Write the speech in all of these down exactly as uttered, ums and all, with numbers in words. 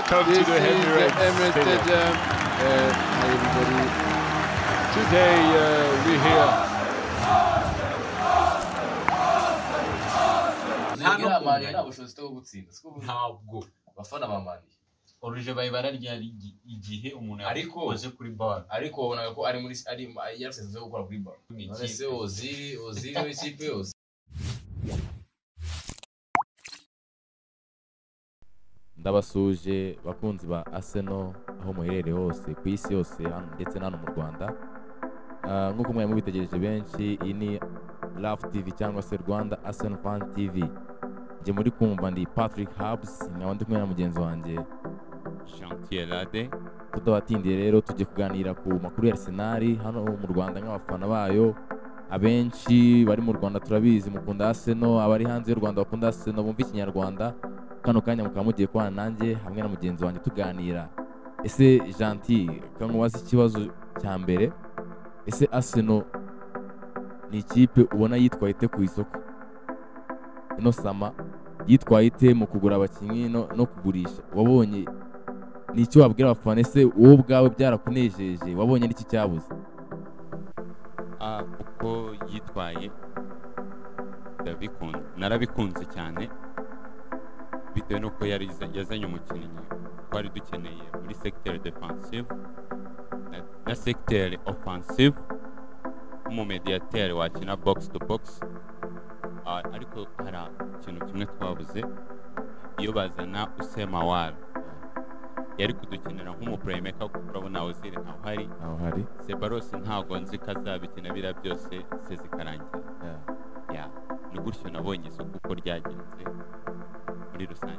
Welcome This to the is the Emirates Stadium. Uh, hi everybody. Today uh, we're here. Ntabwo mani ntabushobozi bwo gutsinda. Ntabwo bafana ba mani. Oruje bayibara ryari igihe umuntu yakoze kuri bar. Ariko wabonaga ko ari muri ari yaraseze gukora kuri bar. Ese Ozil Ozil w'ikipe yose. Ndabasuje bakunzi ba Arsenal aho muherereye hose ku isi yose ndetse n'ano mu Rwanda. Nk'uko mwe mubitegereje benshi, iyi ni R A F T V cyangwa se Rwanda Arsenal Fan T V. Nje muri kumva ndi Patrick Hubs, nkaba ndi kumwe na mugenzi wanjye Chantier. Tutabatindiye rero tujye kuganira ku makuru ya Arsenal hano mu Rwanda nk'abafana bayo. Abenshi bari mu Rwanda turabizi mukunda Arsenal, abari hanze y'u Rwanda bakunda Arsenal bumva ikinyarwanda. Kano kanya mukaba mugiye kwana nanjye hamwe na mugenzi wanjye tuganira. Ese Gentil, kankubaza ikibazo cya mbere. Ese Arsenal ni ikipe ubona yitwaye ite ku isoko? Ino sama yitwaye ite mu kugura abakinnyi no, no kugurisha? Wabonye ni icyo wabwira abafana? Ese wowe ubwawe byarakunejeje? Wabonye n'iki cyabuze? Ah, uko yitwaye ndabikunze, narabikunze cyane bitewe nuko yari yazanye umukinnyi twari dukeneye muri secteur defensive na, na secteur offensive mu mediateur wakina box to box. Uh, ariko hari ikintu kimwe twabuze, iyo bazana usema wala yari kudukenera nk'umu playmaker kuko urabona Ozil ntaho hari aho hari Sebaros ntago nzi kazabikina bira byose sezikarangira. Yeah. Yeah. Ni gutyo nabonye isoko uko ryagenze muri rusange.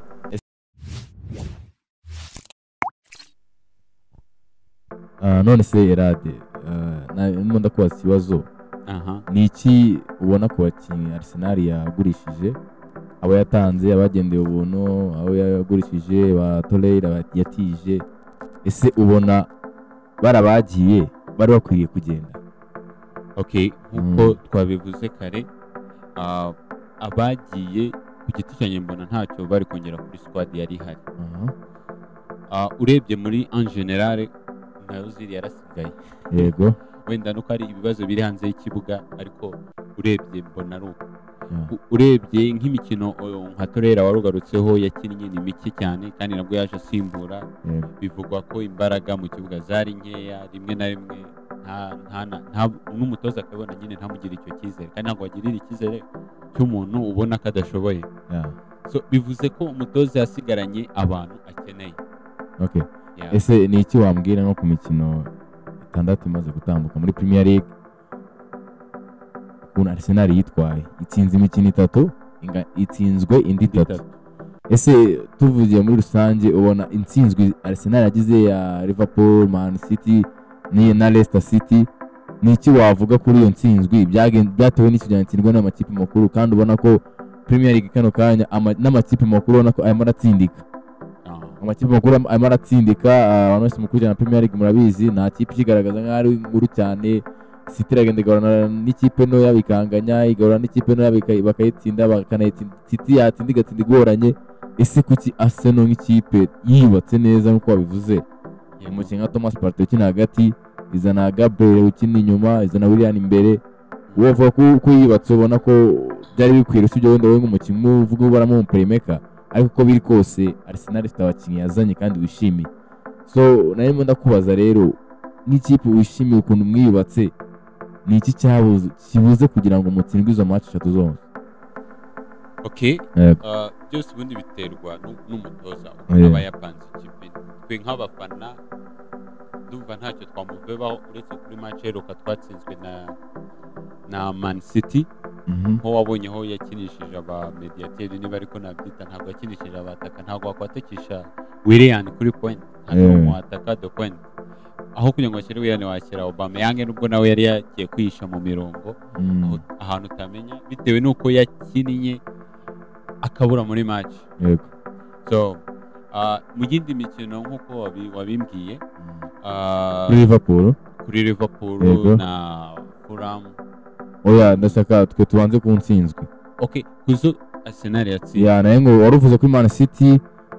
Uh, none se Erade, uh, na ndimo kubaza ikibazo. Aha. Ni iki ubona ku bakinnyi Arsenal yagurishije, abo yatanze, abagendeye ubuntu, abo yagurishije, ba Torreira yatije? Ese ubona barabagiye bari bakwiye kugenda? Okay, nkuko mm. twabivuze kare, uh, abagiye ku giti cyanjye mbona ntacyo bari kongera kuri squad yari ihari. Uh-huh. Uh, urebye muri en general na Ozil yarasigaye. Yego. Wenda nuko ari ibibazo biri hanze y'ikibuga, ariko urebye mbona ari uko. Yeah. Urebye nk'imikino nka Torreira warugarutseho yakinnye ni mike cyane kandi nabwo yaje asimbura. Yeah. Bivugwa ko imbaraga mu kibuga zari nkeya, rimwe na rimwe nta nta nta n'umutoza akabona nyine ntamugira icyo cyizere kandi ntabwo agirira icyizere cy'umuntu ubona ko adashoboye. Yeah. So bivuze ko umutoza yasigaranye abantu akeneye. Okay. Yeah. Ese ni iki wambwira nko ku mikino itandatu imaze gutambuka muri Premier League? Ukuntu Arsenal yitwaye, itsinze imikino itatu, itsinzwe indi itatu. Ese tuvugiye muri rusange ubona intsinzwe Arsenal yagize ya Liverpool, Man City ni na Leicester City, ni iki wavuga kuri iyo ntsinzwe? Byatewe n'iki cyane n'amakipe makuru kandi ubona ko Premier League kano kanya n'amakipe makuru ubona ko ayama aratsindika. Amakipe makuru ayama aratsindika, abantu bose mukurikirana Premier League murabizi nta kipe ikigaragaza nk'aho ari nkuru cyane. City iragenda igahura n'ikipe ntoya bikanganya, igahura n'ikipe ntoya bakayitsinda, bakanayitsinda. City yatsinda igatsinda igoranye. Ese kuki Arsenal nk'ikipe yubatse neza nk'uko wabivuze, umukinnyi nka Thomas Partey ukina hagati, izana Gabriel ukina inyuma, izana Willian imbere, wovuga ko yubatse ubona ko byari bikwiriye usibye wenda wowe nk'umukinnyi uvuga ubaramo mu playmaker, ariko uko biri kose Arsenal ifite abakinnyi yazanye kandi wishimiye. So narimo ndakubaza rero, nk'ikipe wishimiye ukuntu mwiyubatse, ni iki cyabuze kibuze kugira ngo mutsindwe izo match eshatu zose? Okay. Uh, byose ubundi biterwa n'umutoza aba yapanze ikipe. Twe nk'abafana ndumva ntacyo twamuvebaho uretse kuri match eruka twatsinzwe na na Man City. Mhm. Ho wabonye ho yakinishije aba mediateur niba ariko nabyita, ntabwo yakinishije abataka, ntabwo akwatakisha Willian kuri point, ntabwo mu ataka de point. Aho kugira ngo ashyire Willian washyira Aubameyang nubwo nawe yari yagiye kwisha mu mirongo. Mm. Ahantu utamenya bitewe nuko yakinnye akabura muri match. Yego. So uh, mu yindi mikino nkuko wabimbwiye, uh, kuri Liverpool kuri Liverpool na Fulham. Oya ndashaka twe tubanze ku ntsinzwe. Okay, kuzo Arsenal yatsinze. Ya naye ngo waruvuze kuri Man City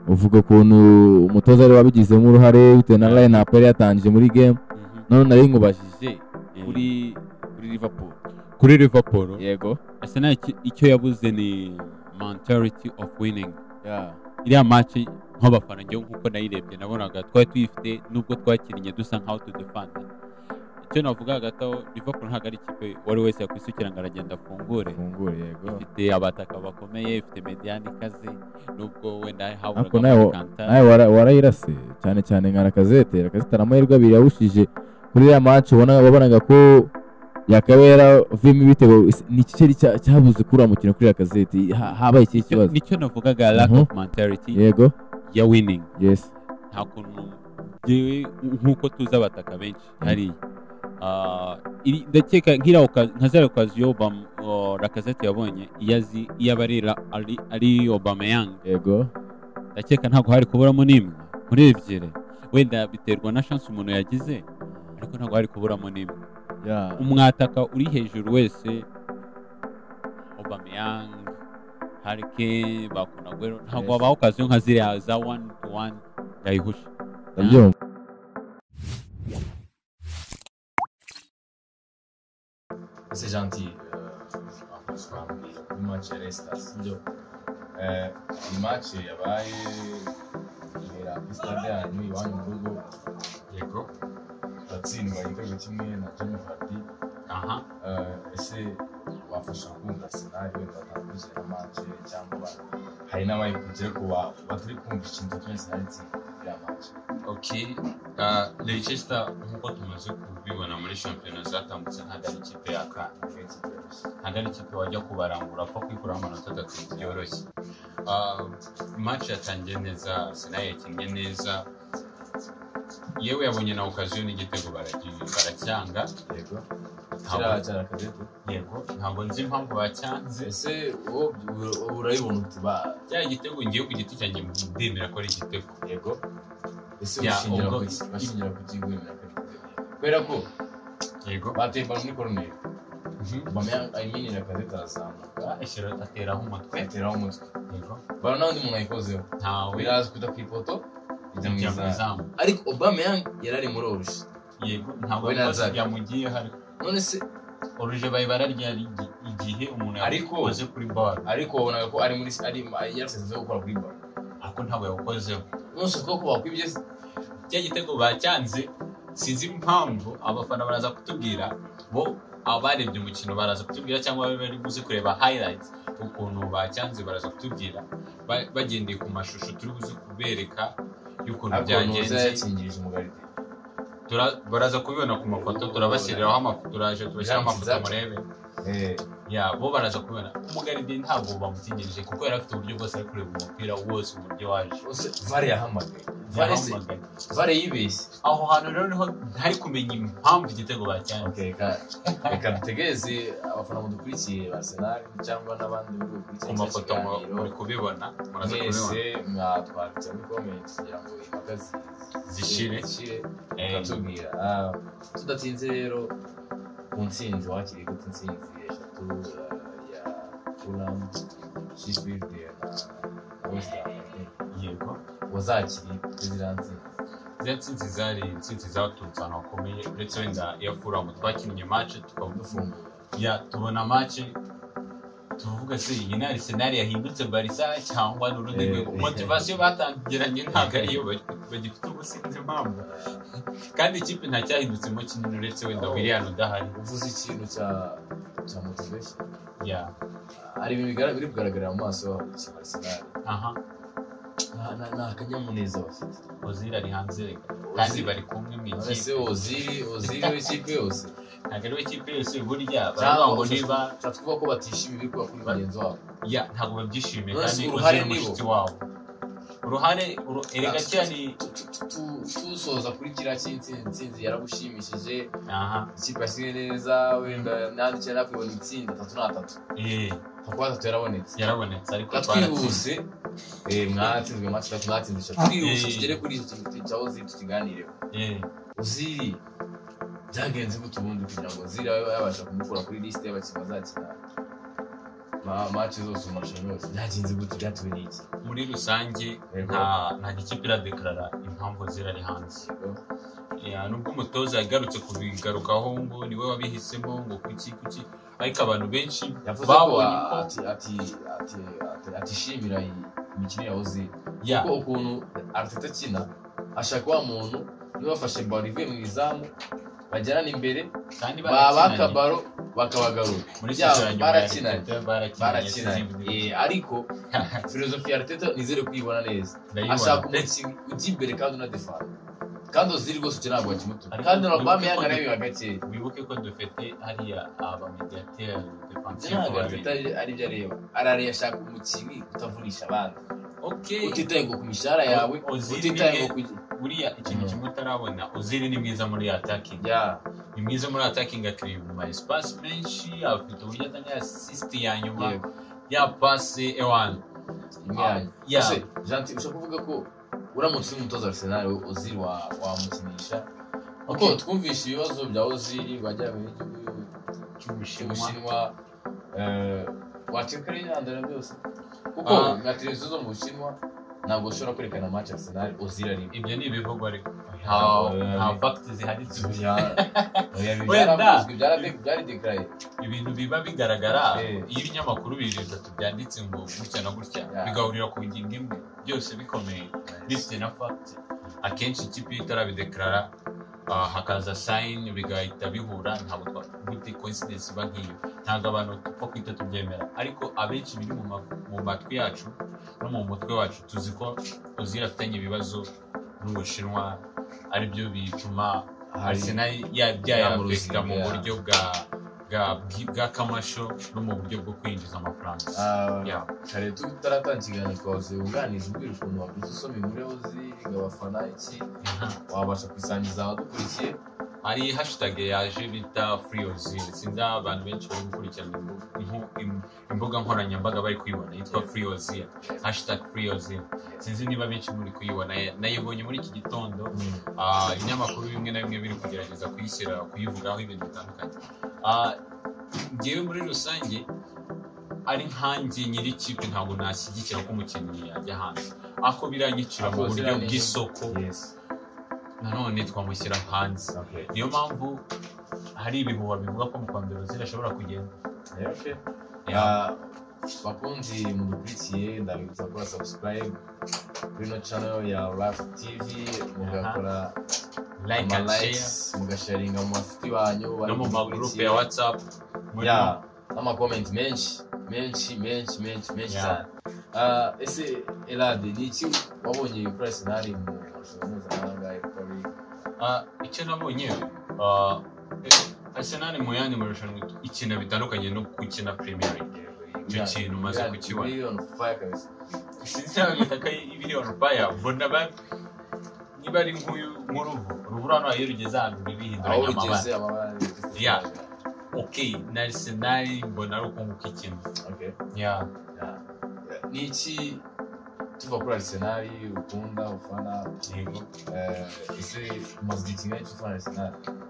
uvuga ukuntu umutoza ari wabigizemo uruhare bitewe na line up yari yatangije muri game none nari nkubajije kuri kuri Liverpool kuri Liverpool yego Arsenal icyo yabuze ni mentality of winning yeah iriya match nk'abafana njye nkuko nayirebye nabonaga twari tuyifite nubwo twakinnye dusa nkaho tudefanda icyo navuga gato Liverpool ntabwo ari ikipe wari wese yakwisukira ngo aragenda afungure fungure yego ifite abataka bakomeye ifite mediani ikaze nubwo wenda haburaga amakanta nawe warayirase cyane cyane nka Lacazette Lacazette amahirwe abiri yawushije kuri iriya match ubona wabonaga ko yakabera vimo ibitego ni ikiceri cyabuze kuri uwo mukino kuri Lacazette habaye iki kibazo nicyo navugaga lack of mentality yego ya winning yes nta kuntu jewe nkuko tuzi abataka benshi hari ndakeka nka zero okaziyo Lacazette yabonye iyazi iyabarira ari ari Aubameyang yego ndakeka ntabwo hari kuburamo n'imwe muri ebyiri wenda biterwa na chance umuntu yagize ariko ntabwo hari kuburamo n'imwe umwataka uri hejuru wese Aubameyang Harry Kane bakunagwero ntabwo babaho okaziyo nka ziriya za one to one yayihusha ndabyumva c'est gentil franchement le match reste sibyo eh le match yabaye era stade yanyu iwanyu mu rugo yego batsindwa igitego kimwe na Jamie Vardy aha eh ese wafasha kumva Arsenal we batandukanye na match cyangwa hari n'abayikuje kuba batari kumva ikintu cyose ndetse ya match okay uh Leicester nkuko tumaze kubibona muri championnat zatambutse ntabwo ari ikipe ya kana ntabwo ari ikipe wajya kubarangura apfa kwikura amanota atatu byoroshye uh match yatangiye neza Arsenal yakinnye neza yewe yabonye na occasion igitego baragiye baracyanga yego kira cyara Lacazette yego ntabwo nzi impamvu bacyanze ese wo urayibona utiba cya igitego ngiye ku giti cyanjye ndemera ko ari igitego yego ese ushingira ku bashingira ku kigwemera kubera ko yego batemba muri corner bamya I mean Lacazette arazamuka ashira ateraho umutwe ateraho umutwe yego bara nawe umuntu ayikozeho ntawe biraza kuda ku ipoto ijamwiza ariko Aubameyang yarari muri oruje yego ntabwo yamugiye hari none se oruje bayi bararya igihe umuntu yakoze kuri bar ariko ubona ko ari muri ari yaraseze gukora kuri bar ako ntabwo yakozeho nose ko ko bakwibye cya gitego bacyanze sinzi impamvu abafana baraza kutubwira bo abarebye umukino baraza kutubwira cyangwa bari buze kureba highlights ukuntu bacyanze baraza kutubwira bagendeye ku mashusho turi buze kubereka y'ukuntu byagenze yakingirije umugaride baraza kubibona ku mafoto turabashyiriraho amafoto turaje tubashyira amafoto murebe eh ya bo baraza kubibona umugaride ntabwo bamukingirije kuko yari afite uburyo bwose ari kureba umupira wose uburyo waje vare yahamagaye vare se vare yibeshye aho hantu rero niho ntari kumenya impamvu igitego bacyanze okay reka dutegeze abafana mudukurikiye Arsenal cyangwa n'abandi b'ukurikiye ku mafoto muri kubibona muraza kubibona mwatwanditse muri comment kugira ngo impagazi zishire tukatubwira tudatinze rero ku ntsinzi wakiriye gute intsinzi eshatu ya Fulham Sheffield na West Ham yego wazakiriye ziranze zetsinzi zari intsinzi zaturutse ahantu hakomeye uretse wenda iya Fulham twakinnye match tukabufungura ya tubona match tuvuga se iyi ni Arsenal yahindutse Barca cyangwa n'urundi rwego motivation batangiranye ntabwo ariyo bagifite ubusinzi mpamvu kandi ikipe nta cyahindutsemo kinini uretse wenda Willian udahari uvuze ikintu cya cya motivation ya ari ibintu biri kugaragara mu maso y'abakinnyi Arsenal aha na na akanyamuneza bafite Ozil ari hanze kandi bari kumwe mu ikipe ese Ozil Ozil w'ikipe yose ntabwo ari w'ikipe yose burya baravuga ngo niba twavuga ko batishimiye ibiri kuba kuri bagenzi wabo ya ntabwo babyishimiye kandi uruhare n'umushyitsi wabo uruhare erega cyane tusoza kuri kiriya cy'intsinzi yaragushimishije aha ikipe yasigaye neza wenda nandikira nakubona itsinda atatu n'atatu eh kuko atatu yarabonetse yarabonetse ariko twihuse eh mwatsinzwe match atatu mwatsinzisha twihuse tugere kuri iki kintu cya Ozil tukiganireho eh Ozil byagenze gute ubundi kugira ngo Ozil yabasha kumukura kuri liste y'abakinnyi bazakina ma match zose umarushanwa yose byagenze gute byatuwe n'iki muri rusange nta nta gikipe iradeklara impamvu zirari hanze ya nubwo umutoza yagarutse kubigarukaho ngo niwe wabihisemo ngo kuki kuki ariko abantu benshi babonye ati ati ati ati shimira imikino ya Ozil kuko ukuntu Arteta kina ashaka wa muntu niwe wafashe ball ivuye mu izamu bajyana imbere kandi babaka baro bakabagarura muri cyane barakina barakina eh ariko filozofi ya Arteta nizere kwibona neza ashaka umukinnyi ujya imbere kandi una defend kandi Ozil rwose ukeneye abakimutu kandi Obama yangana biba gake wibuke ko dufite hariya aba mediateur defensive Arteta ari byo areba arare yashaka umukinnyi utavunisha abandi okay utitaye ngo ku mishahara yawe utitaye ngo buriya ikintu kimwe utarabona Ozil ni mwiza muri attacking ya ni mwiza muri attacking akiri mu espace menshi afite uburyo atanga assist ya nyuma ya passe ewan imyanya ya Janti ushaka kuvuga ko uramutse umutoza Arsenal Ozil wa wamukinisha uko twumvisha ibibazo bya Ozil bajya mu gihugu cy'Ubushinwa eh watekare yandara byose kuko na televiziyo zo mu Bushinwa ntabwo ushobora kwerekana match Arsenal Ozil ari ibyo ni ibivugwa ariko nta fact zihari tuya oya byari declare ibintu biba bigaragara iyo ibinyamakuru biriza tubyanditse ngo gutya na gutya bigahurira ku ngingo imwe byose bikomeye bifite na fact akenshi ikipe itarabideklara hakaza sign bigahita bihura ntabwo gute coincidence iba nk'iyo ntabwo abantu tupfa kwita tubyemera ariko abenshi biri mu matwi yacu no mu mutwe wacu tuzi ko Ozil afitanye ibibazo n'Ubushinwa ari byo bituma Arsenal yabyayafekta mu buryo bwa bwa kamasho no mu buryo bwo kwinjiza amafaranga ya kare tutaratangira nikoze uganiza ubwira ukuntu wabyutse usoma inkuru Ozil gabafana iki wabasha kwisangiza abadukurikiye hari hashtag yaje bita free Ozil sinzi abantu benshi bari gukurikirana imbuga nkoranyambaga bari kuyibona yitwa free Ozil hashtag free Ozil sinzi niba benshi muri kuyibona nayibonye muri iki gitondo ibinyamakuru bimwe na bimwe biri kugerageza kuyishyira kuyivugaho ibintu bitandukanye ngewe muri rusange ari nkanjye nyiri ikipe ntabwo nashyigikira ko umukinnyi yajya hanze ako biranyicira mu buryo bw'isoko nanone twamushyira hanze niyo mpamvu hari ibihuha bivuga ko mu kwambara Ozil ashobora kugenda bakunzi mudukurikiye ndabibutsa gukora subscribe kuri no channel ya RAFTV mugakora like and share mugasharinga mu bafite banyu no mu magroup ya WhatsApp ya ama comment menshi menshi menshi menshi menshi cyane ah ese Elade ni iki wabonye kuri Arsenal mu mpuzamahanga kuri ah icyo nabonye ah Arsenal mu yandi marushanwa ikina bitandukanye no gukina Premier League icyo kintu maze kukibona million fire kabisa sinzi bitaka million fire mbona ba niba ari nk'uyu nk'uruvu uruvu hano ayo rugeze ahantu bibihinduranya amabara ya okay na Arsenal mbona ari ukunguka ikintu okay ya ni iki tuva kuri Arsenal ukunda ufana yego eh ese maze ikintu cy'ufana Arsenal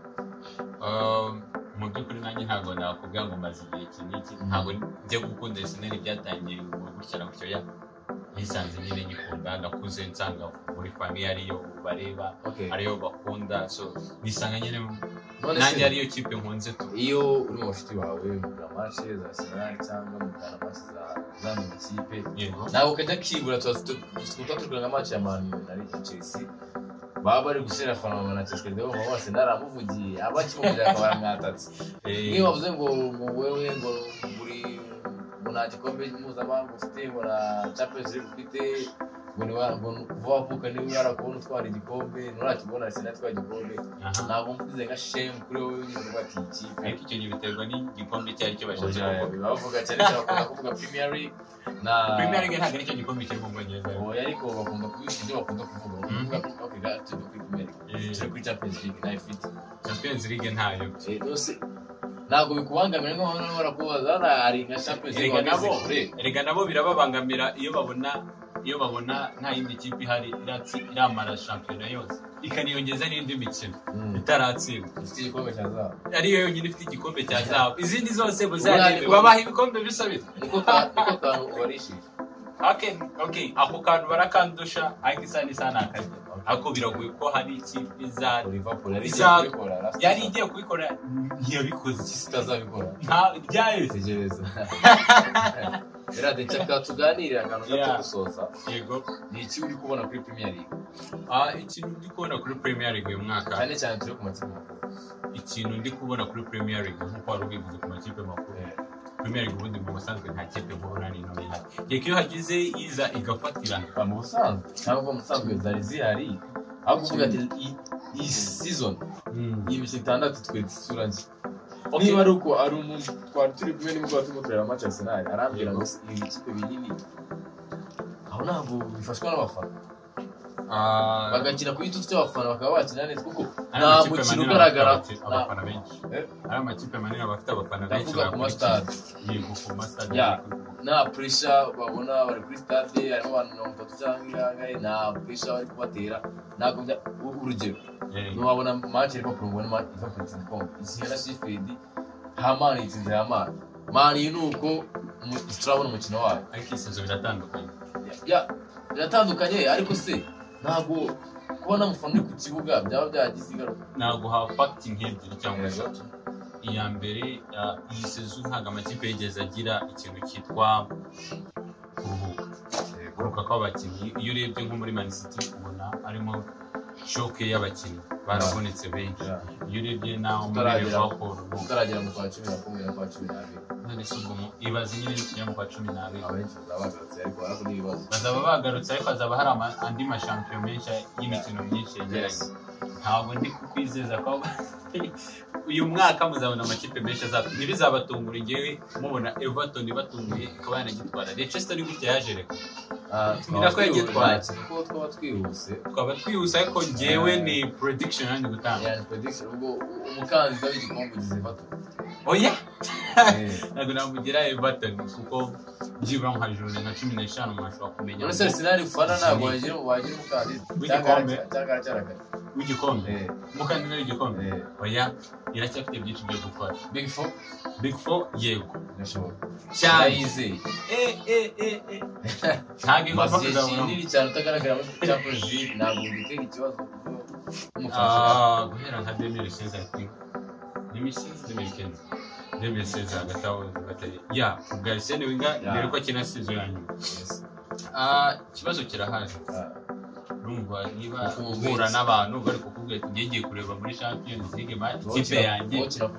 um mu by'ukuri nanjye ntabwo nakubwira ngo maze igihe kiniki ntabwo njye gukunda Arsenal byatangiye mu gutya na gutya ya yisanze nyine nyikunda ndakuze nsanga muri family ariyo bareba ariyo bakunda so nisanga nyine nanjye ariyo kipe nkunze tu iyo uri mu bafite bawe mu match za Arsenal cyangwa mu kana match za zano kipe nawe ukajya kibura tutatugura match ya Man United na Chelsea baba bari gusera fana na Chelsea rero baba bose naramuvugiye abakimugira akabara mwatatse niyo bavuze ngo ngo wewe ngo buri muna gikombe mpuzamahanga ufite mura Champions League ufite ngo ni ngo vuba vuka niwe yarakubona utwara igikombe nurakibona Arsenal twara igikombe ntabwo mvuze nka shame kuri wowe nyine bati ikipe ariko icyo gibiterwa n'igikombe cyari cyo bashatse kuvuga bavuga cyane cyane kuvuga Premier League na Premier League ntabwo ari cyo gikombe kiri mu Bwongereza oya ariko bakunda kubisha ibyo bakunda kuvuga kuvuga okay gato kuri Premier League kuri Champions League na Ifite Champions League ntayo rwose ntabwo bikubangamira ngo hano barakubaza ari nka Champions League nabo erega nabo birababangamira iyo babona iyo babona nta yindi kipe ihari iramara shampiyona yose ikaniyongeza n'indi mikino itaratsinda ifite igikombe cya zahabu ariyo yonyine ifite igikombe cya zahabu izindi zose buzarebe babaha ibikombe bisa bita niko kantu ubarishije okay ako kantu barakandusha ariko isa n'isa n'akazi ariko biragoye ko hari ikipe izari Liverpool yari igiye kubikora ntiyabikoze kitazabikora nta ryaheze tegereza era de chaka tuganirira akantu gato gusoza yego ni iki uri kubona kuri Premier League ah ikintu ndi kubona kuri Premier League uyu mwaka cyane cyane turi ku makipe makuru ikintu ndi kubona kuri Premier League nkuko wari ubivuze ku makipe makuru Premier League ubundi mu busanzwe nta kipe nkubona ni none ihari yego iyo hagize iza igafatirana mu busanzwe cyangwa mu busanzwe zari zihari aho kuvuga ati iyi season iyi mikino itandatu twese isura nshya niba ari uko ari umuntu twari turi kumwe n'umugabo turimo tureba match Arsenal arambwira ngo iyi kipe binini aho ntabwo bifashwa n'abafana bagakina kuri tutu cy'abafana bakaba bakina neza kuko nta mukino ugaragara abafana benshi ari amakipe manini bafite abafana benshi bavuga ku stade yego ku stade nta pressure babona bari kuri stade harimo abantu mirongo itatu cyangwa ingahe nta pressure bari kubatera ntabwo urugero ntiwabona match Liverpool ngo ni match Liverpool itsinda isinya na Sheffield Hamani itsinze Hamani mani nuko turabona umukino wayo ariko isezo biratandukanye ya biratandukanye ariko se ntabwo kubona umufana ku kibuga byaba byagize ingaruka ntabwo ha facting ebyiri cyangwa eshatu iya mbere iyi sezo ntabwo amakipe yigeze agira ikintu cyitwa kuruhuka kuruhuka kw'abakinnyi iyo urebye nko muri Man City ubona arimo shoke y'abakinnyi barabonetse benshi iyo urebye naho muri Liverpool utaragera mu kwa cumi na kumwe na kwa cumi n'abiri none se ubwo ibaze nyine n'ikijya mu kwa cumi n'abiri abenshi bazabagarutse ariko ariko n'ibibazo bazaba bagarutse ariko hazaba hari andi mashampiyo menshi y'imikino myinshi yegeranye ntabwo ndi kukwizeza ko uyu mwaka muzabona amakipe menshi azaba ntibizabatungura ngewe mubona Everton batunguye ikaba yanagitwara Leicester gutya yaje reka twabira ko yagitwara kuko twaba twihuse twaba twihuse ariko ngewe ni prediction kandi gutanga ya prediction ubwo umukandida w'igikombe ugize Everton oya ntabwo namugira Everton kuko byibura nka jone na cumi n'eshanu mwashobora kumenya none se Arsenal ufana ntabwo wagira wagira umukandida w'igikombe cyangwa cyaragaye w'igikombe umukandida w'igikombe oya iracyafite byinshi byo gukora Big Four Big Four yego nashoboye cyane yizeye eh eh eh eh ntabwo ngomba kuzabona nini cyane utagaragara muri Champions League ntabwo ngitera ikibazo ah guhera nka deux mille seize I think deux mille seize deux mille quinze deux mille seize hagati aho batari ya ubwo Arsene Wenger mbere ko akina season yanyu ah ikibazo kirahaje urumva niba uhura n'abantu bari kukubwira ati ngiye kureba muri Champions League match ikipe yanjye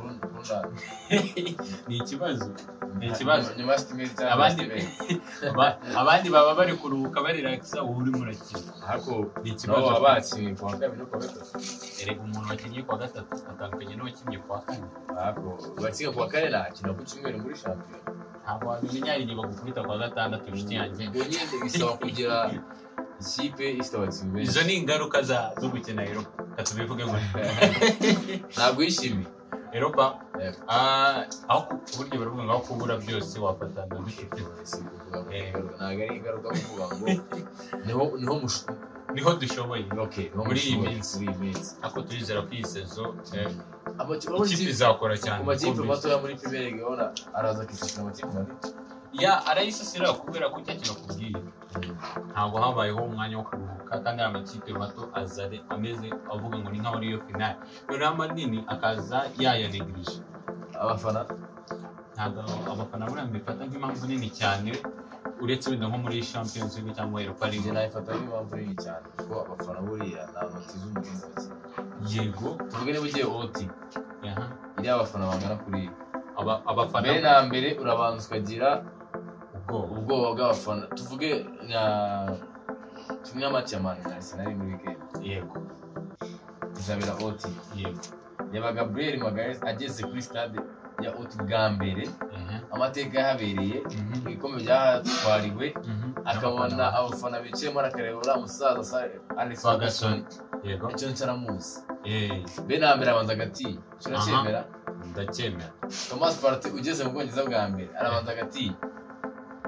ni ikibazo ni ikibazo abandi abandi baba bari kuruhuka bari relaxa ubu uri murakina ariko ni ikibazo abakinnyi kwa kabiri no kwa gatatu erega umuntu wakinnye kwa gatatu atandukanye n'uwakinnye kwa kane ariko bakinnye kwa kane nakina ku cyumweru muri Champions ntabwo wabimenya ari niba gukubita kwa gatandatu inshuti yanjye ngo nyine bisaba kugira ikipe istabatsinze izo ni ingaruka za zo gukina Europa katubivuge ngo ntabwo yishimiye Europa ah aho kuburyo baravuga ngo kubura byose wafatana n'ifite kuvuga ngo ntabwo ari ingaruka kuvuga ngo niho niho niho dushoboye okay muri iyi minsi muri iyi minsi ako turizera ko iyi sezo ikipe izakora cyane amakipe mato ya muri Premier League ubona araza kishyura amakipe manini ya arayisasira kubera ko cyakira kubwiye ntabwo habayeho umwanya wo kuruhuka kandi amakipe mato azare ameze avuga ngo ni nkaho ariyo finale rero manini akaza yayanegrije abafana ntabwo abafana muri ambifata nk'impamvu nini cyane uretse wenda nko muri Champions League cyangwa Europa League nayifata nk'impamvu nini cyane kuko abafana buriya nta notice z'umugenzi bake yego tuvuge niba ugiye oti aha iri abafana bangana kuri aba abafana mbere na mbere urabanza ukagira ubwoba bw'abafana tuvuge na kimwe match ya Man Arsenal muri weekend yego izabera oti yego yaba Gabriel Magalhaes ageze kuri stade ya oti bwa mbere amateka yahabereye ibikombe byatwariwe akabona abafana bicaye muri akareba uriya musaza Alex Ferguson yego icyo nsaramuzi eh be na mbere abanza agati kiracyemera ndacyemera Thomas Partey ugeze mu Bwongereza bwa mbere arabanza agati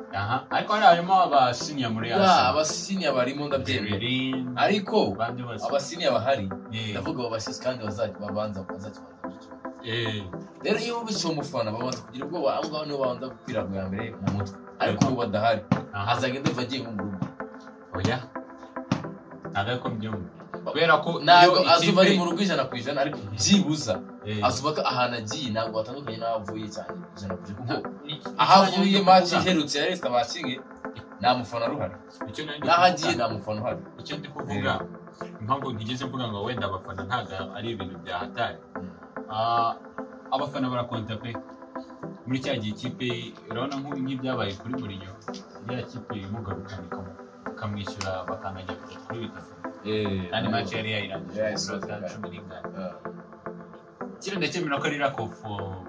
aha ariko hari harimo abasiniya muri ya Arsenal abasiniya barimo ndabyemera ariko abasiniya bahari ndavuga babashyitsi kandi bazabanza bazakibanza eh rero iyo ubishyuye umufana babanza kugira ubwoba aho ngaho niho babanza gupira bwa mbere mu mutwe ariko ubu badahari azagenda vagiye mu rugo oya ntabwo ko mbyumva kubera ko ntabwo azuba ari mu rugo ijana ku ijana ariko byibuza azuba ko ahantu agiye ntabwo batandukanye n'aho avuye cyane ijana ku ijana kuko aho avuye match iherutse ya Leicester bakinge nta mufana ruhari n'aho agiye nta mufana uhari icyo ndi kuvuga impamvu ntigeze mvuga ngo wenda abafana ntabwo ari ibintu byahatari abafana barakonta pe muri cya gihe ikipe urabona nk'ibyabaye kuri Mourinho ya kipe imugarukana ikamwishyura bakanajya kuri bitatu kandi match yari yayirangije cumi n'ingani kino ndacyemera ko ari lack of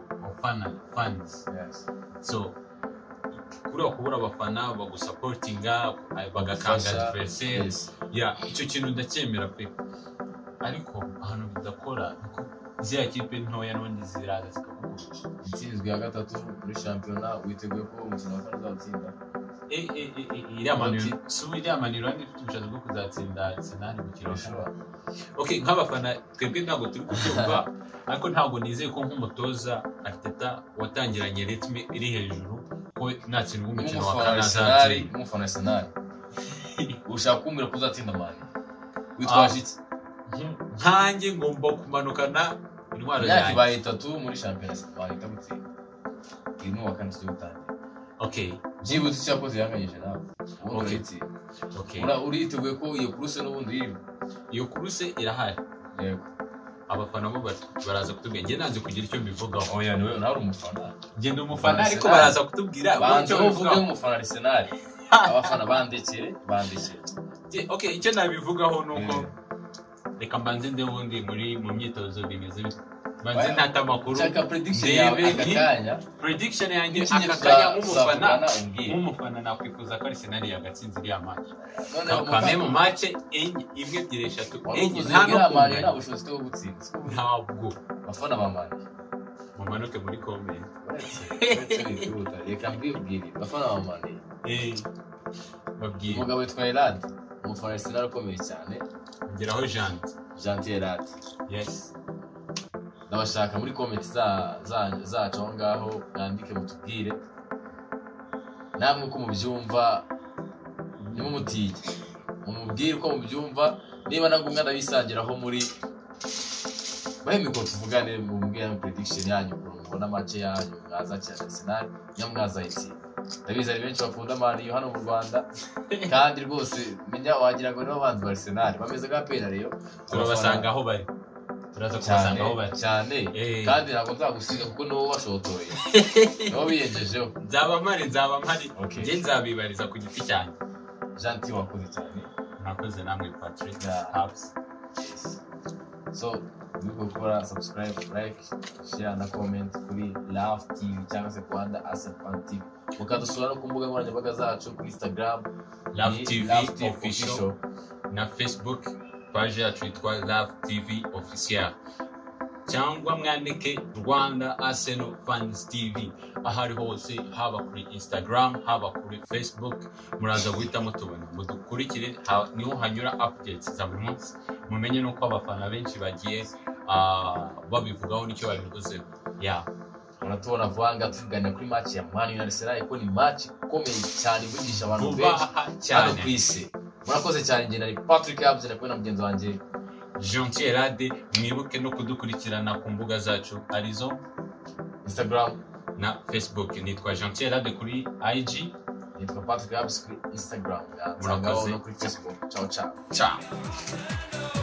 fans so kubura kubura abafana bagusapotinga bagakanga adversaire ya icyo kintu ndacyemera pe ariko ahantu bidakora nuko ziriya kipe ntoya n'ubundi ziraza zikavugurura intsinzwe ya gatatu muri shampiyona witeguye ko umukino wa kane uzatsinda iriya maniro si iriya maniro kandi ifite ubushobozi bwo kuzatsinda Arsenal mu kirushanwa okay nk'abafana twebwe ntabwo turi kubyumva ariko ntabwo nizeye ko nk'umutoza Arteta watangiranye ritme iri hejuru ko nta kintu umukino wa kane azatsinda umufana Arsenal ushaka kumbira ko uzatsinda mani witwaje iki nkanjye ngomba kumanukana intwaro yanjye yaki baye itatu muri shampiyona bahita gutsinda irimo wa kane tugitangira okay byibutse cyakoze yanganyije nawe okay okay ura uriteguye ko iyo kuruse n'ubundi yiri iyo kuruse irahari yego abafana bo baraza kutubwira nge nanze kugira icyo mbivugaho oya niwe nawe umufana nge ndi umufana ariko baraza kutubwira icyo bivugaho umufana Arsenal abafana bandekere bandekere okay icyo nabivugaho nuko reka mbanze nde wundi muri mu myitozo bimeze bite banze ntata makuru chaka prediction yawe akakanya prediction yanjye akakanya nk'umufana nk'umufana nakwifuza ko Arsenal yagatsinze iriya match none mu match enye imwe ebyiri eshatu enye nta no kumenya nta bushobozi bwo gutsinda ntabwo abafana bamani mumanuke muri comment reka mbibwire abafana bamani eh babwiye umugabo witwa Elad umufana Arsenal ukomeye cyane ngeraho Jean Jean Elad yes ndabashaka muri comment za zacu aho ngaho mwandike mutubwire namwe uko mubyumva nimumutiye mumubwire uko mubyumva niba nagumwe ndabisangiraho muri bahemiko tuvugane mu mbwira prediction yanyu kubona match yanyu mwaza cyane Arsenal nyamwaza itsi ndabizi ari benshi bakunda mani hano mu Rwanda kandi rwose menya wagira ngo nibo bantu ba Arsenal bameze nka pera rero turabasanga aho bari turaza kubasanga aho bari cyane kandi ntabwo nzagusiga kuko niwo washotoye niwo biyenjejeho nzaba mpari nzaba mpari nge nzabibariza ku giti cyanjye Janti wakoze cyane nakoze namwe Patrick Habs so niko gukora subscribe like share na comment kuri RAFTV cyangwa se Rwanda Asset T V mukadusura no ku mbuga nkoranyambaga zacu kuri Instagram RAFTV official na Facebook page yacu yitwa RAFTV official cyangwa mwandike Rwanda Arsenal Fans T V ahari hose haba kuri Instagram haba kuri Facebook muraza guhita mutubona mudukurikire niho hanyura updates za buri munsi mumenye nuko abafana benshi bagiye babivugaho nicyo babivuze ya uratubona vanga tugana kuri match ya Man United Arsenal ko ni match ikomeye cyane ivugisha abantu benshi cyane kwisi murakoze cyane nge nari Patrick Habs na kwena mugenzi wanje Jean Thierry mwibuke no kudukurikirana ku mbuga zacu arizo Instagram na Facebook nitwa Jean Thierry kuri I G nitwa Patrick Habs kuri Instagram murakoze no kuri Facebook ciao ciao ciao